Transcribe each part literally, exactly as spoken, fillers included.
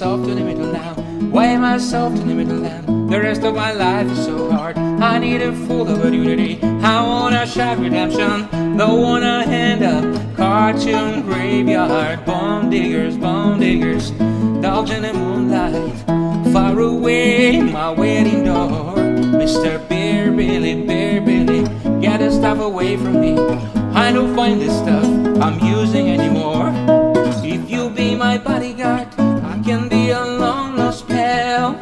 myself to the middle now. Weigh myself to the middle now. The rest of my life is so hard. I need a full of unity. I wanna shout redemption. Don't wanna hand up cartoon graveyard. Bone diggers, bone diggers, dogs in the moonlight. Far away, my wedding door. Mister Bear Billy, Bear Billy, get the stuff away from me. I don't find this stuff I'm using anymore. If you be my bodyguard, I can be a long lost pal.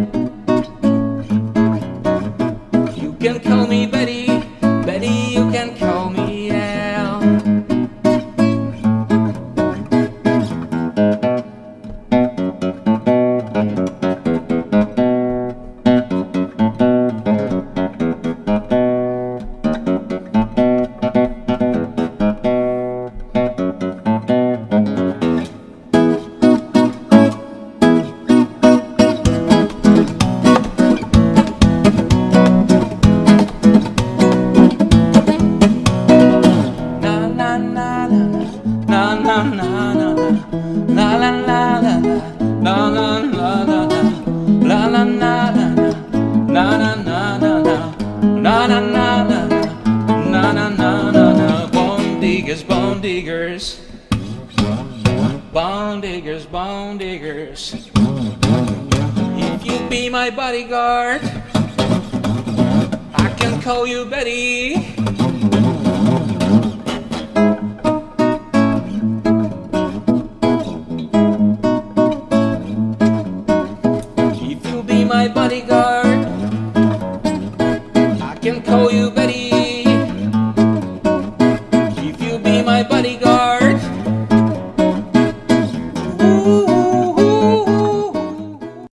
You can call me Betty, Betty, you can call me Al. Bone diggers, bone diggers, bone diggers, bone diggers. If you be my bodyguard, I can call you Betty. If you be my bodyguard, I can call you Betty. If you be my bodyguard,